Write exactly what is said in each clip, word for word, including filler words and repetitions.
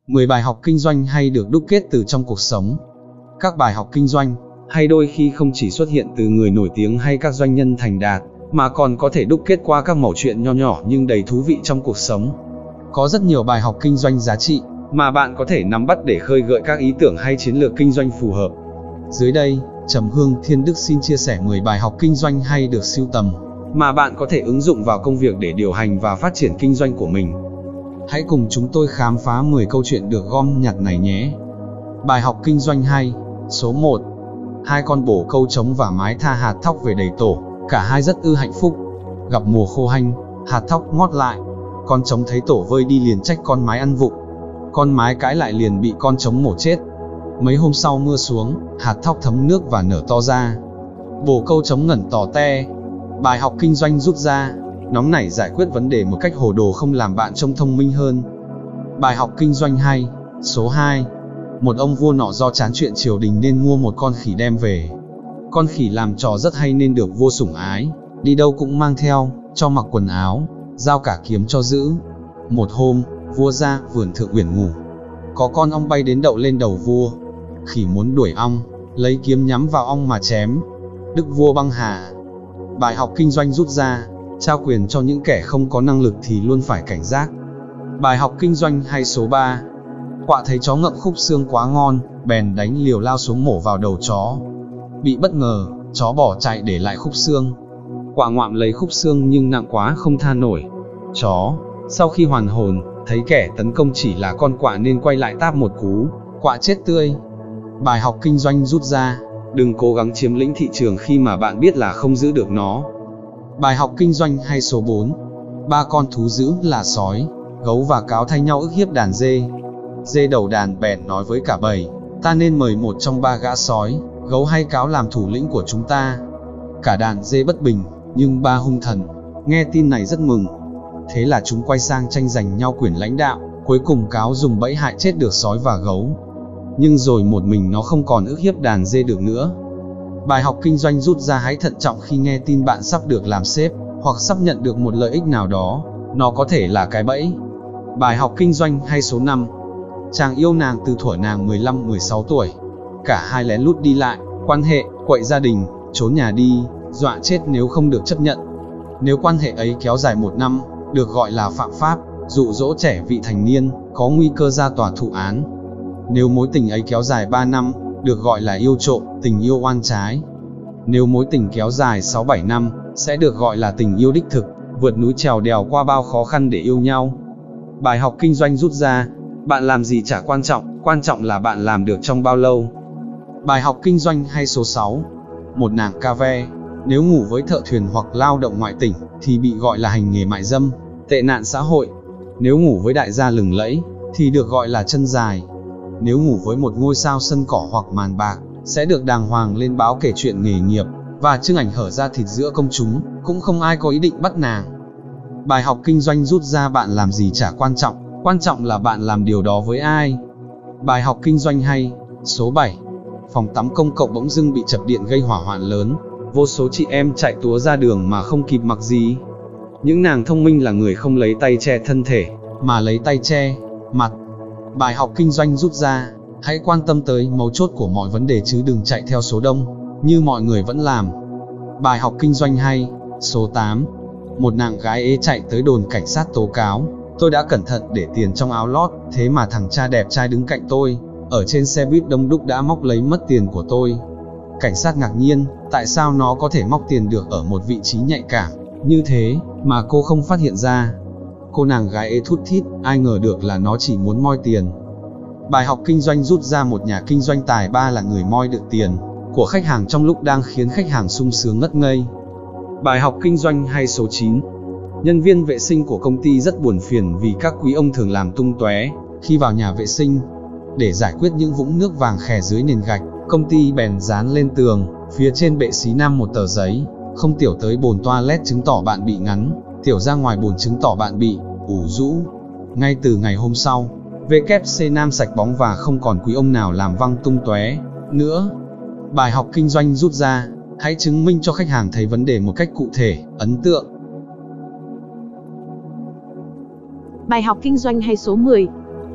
mười bài học kinh doanh hay được đúc kết từ trong cuộc sống. Các bài học kinh doanh hay đôi khi không chỉ xuất hiện từ người nổi tiếng hay các doanh nhân thành đạt, mà còn có thể đúc kết qua các mẩu chuyện nho nhỏ nhưng đầy thú vị trong cuộc sống. Có rất nhiều bài học kinh doanh giá trị mà bạn có thể nắm bắt để khơi gợi các ý tưởng hay chiến lược kinh doanh phù hợp. Dưới đây, Trầm Hương Thiên Đức xin chia sẻ mười bài học kinh doanh hay được sưu tầm mà bạn có thể ứng dụng vào công việc để điều hành và phát triển kinh doanh của mình. Hãy cùng chúng tôi khám phá mười câu chuyện được gom nhặt này nhé. Bài học kinh doanh hay. Số một. Hai con bồ câu trống và mái tha hạt thóc về đầy tổ, cả hai rất ư hạnh phúc. Gặp mùa khô hanh, hạt thóc ngót lại, con trống thấy tổ vơi đi liền trách con mái ăn vụng. Con mái cãi lại liền bị con trống mổ chết. Mấy hôm sau mưa xuống, hạt thóc thấm nước và nở to ra. Bồ câu trống ngẩn tò te. Bài học kinh doanh rút ra, nóng nảy giải quyết vấn đề một cách hồ đồ không làm bạn trông thông minh hơn. Bài học kinh doanh hay. Số hai. Một ông vua nọ do chán chuyện triều đình nên mua một con khỉ đem về. Con khỉ làm trò rất hay nên được vua sủng ái, đi đâu cũng mang theo, cho mặc quần áo, giao cả kiếm cho giữ. Một hôm, vua ra vườn thượng uyển ngủ. Có con ong bay đến đậu lên đầu vua. Khỉ muốn đuổi ong, lấy kiếm nhắm vào ong mà chém. Đức vua băng hà. Bài học kinh doanh rút ra, trao quyền cho những kẻ không có năng lực thì luôn phải cảnh giác. Bài học kinh doanh hay. Số ba. Quạ thấy chó ngậm khúc xương quá ngon, bèn đánh liều lao xuống mổ vào đầu chó. Bị bất ngờ, chó bỏ chạy để lại khúc xương. Quạ ngoạm lấy khúc xương nhưng nặng quá không tha nổi. Chó, sau khi hoàn hồn, thấy kẻ tấn công chỉ là con quạ nên quay lại táp một cú, quạ chết tươi. Bài học kinh doanh rút ra, đừng cố gắng chiếm lĩnh thị trường khi mà bạn biết là không giữ được nó. Bài học kinh doanh hay. Số bốn. Ba con thú dữ là sói, gấu và cáo thay nhau ức hiếp đàn dê. Dê đầu đàn bèn nói với cả bầy, ta nên mời một trong ba gã sói, gấu hay cáo làm thủ lĩnh của chúng ta. Cả đàn dê bất bình, nhưng ba hung thần nghe tin này rất mừng. Thế là chúng quay sang tranh giành nhau quyền lãnh đạo. Cuối cùng cáo dùng bẫy hại chết được sói và gấu. Nhưng rồi một mình nó không còn ức hiếp đàn dê được nữa. Bài học kinh doanh rút ra, hãy thận trọng khi nghe tin bạn sắp được làm sếp, hoặc sắp nhận được một lợi ích nào đó, nó có thể là cái bẫy. Bài học kinh doanh hay. Số năm. Chàng yêu nàng từ thuở nàng mười lăm mười sáu tuổi. Cả hai lén lút đi lại, quan hệ, quậy gia đình, trốn nhà đi, dọa chết nếu không được chấp nhận. Nếu quan hệ ấy kéo dài một năm, được gọi là phạm pháp, dụ dỗ trẻ vị thành niên, có nguy cơ ra tòa thụ án. Nếu mối tình ấy kéo dài ba năm, được gọi là yêu trộm, tình yêu oan trái. Nếu mối tình kéo dài sáu bảy năm, sẽ được gọi là tình yêu đích thực, vượt núi trèo đèo qua bao khó khăn để yêu nhau. Bài học kinh doanh rút ra, bạn làm gì chả quan trọng, quan trọng là bạn làm được trong bao lâu. Bài học kinh doanh hay. Số sáu. Một nàng ca ve, nếu ngủ với thợ thuyền hoặc lao động ngoại tỉnh, thì bị gọi là hành nghề mại dâm, tệ nạn xã hội. Nếu ngủ với đại gia lừng lẫy, thì được gọi là chân dài. Nếu ngủ với một ngôi sao sân cỏ hoặc màn bạc, sẽ được đàng hoàng lên báo kể chuyện nghề nghiệp, và trưng ảnh hở ra thịt giữa công chúng, cũng không ai có ý định bắt nàng. Bài học kinh doanh rút ra, bạn làm gì chả quan trọng, quan trọng là bạn làm điều đó với ai. Bài học kinh doanh hay. Số bảy. Phòng tắm công cộng bỗng dưng bị chập điện gây hỏa hoạn lớn, vô số chị em chạy túa ra đường mà không kịp mặc gì. Những nàng thông minh là người không lấy tay che thân thể, mà lấy tay che mặt. Bài học kinh doanh rút ra, hãy quan tâm tới mấu chốt của mọi vấn đề chứ đừng chạy theo số đông, như mọi người vẫn làm. Bài học kinh doanh hay. Số tám. Một nàng gái ế chạy tới đồn cảnh sát tố cáo, tôi đã cẩn thận để tiền trong áo lót, thế mà thằng cha đẹp trai đứng cạnh tôi, ở trên xe buýt đông đúc đã móc lấy mất tiền của tôi. Cảnh sát ngạc nhiên, tại sao nó có thể móc tiền được ở một vị trí nhạy cảm như thế, mà cô không phát hiện ra. Cô nàng gái ế thút thít, ai ngờ được là nó chỉ muốn moi tiền. Bài học kinh doanh rút ra, một nhà kinh doanh tài ba là người moi được tiền của khách hàng trong lúc đang khiến khách hàng sung sướng ngất ngây. Bài học kinh doanh hay. Số chín. Nhân viên vệ sinh của công ty rất buồn phiền vì các quý ông thường làm tung tóe khi vào nhà vệ sinh. Để giải quyết những vũng nước vàng khè dưới nền gạch, công ty bèn dán lên tường, phía trên bệ xí nam một tờ giấy, không tiểu tới bồn toilet chứng tỏ bạn bị ngắn, tiểu ra ngoài bồn chứng tỏ bạn bị ủ rũ. Ngay từ ngày hôm sau, vê kép xê nam sạch bóng và không còn quý ông nào làm văng tung tóe nữa. Bài học kinh doanh rút ra, hãy chứng minh cho khách hàng thấy vấn đề một cách cụ thể, ấn tượng. Bài học kinh doanh hay. Số mười.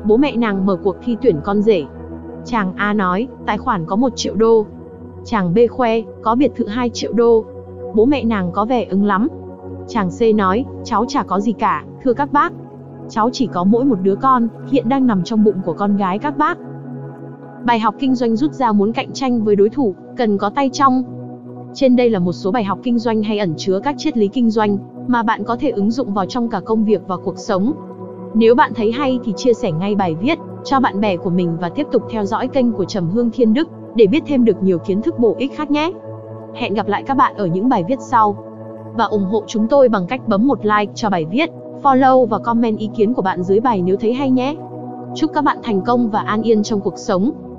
Bố mẹ nàng mở cuộc thi tuyển con rể. Chàng A nói, tài khoản có một triệu đô. Chàng B khoe, có biệt thự hai triệu đô. Bố mẹ nàng có vẻ ứng lắm. Chàng C nói, cháu chả có gì cả, thưa các bác. Cháu chỉ có mỗi một đứa con, hiện đang nằm trong bụng của con gái các bác. Bài học kinh doanh rút ra muốn cạnh tranh với đối thủ, cần có tay trong. Trên đây là một số bài học kinh doanh hay ẩn chứa các triết lý kinh doanh mà bạn có thể ứng dụng vào trong cả công việc và cuộc sống. Nếu bạn thấy hay thì chia sẻ ngay bài viết cho bạn bè của mình và tiếp tục theo dõi kênh của Trầm Hương Thiên Đức để biết thêm được nhiều kiến thức bổ ích khác nhé. Hẹn gặp lại các bạn ở những bài viết sau. Và ủng hộ chúng tôi bằng cách bấm một like cho bài viết, follow và comment ý kiến của bạn dưới bài nếu thấy hay nhé. Chúc các bạn thành công và an yên trong cuộc sống.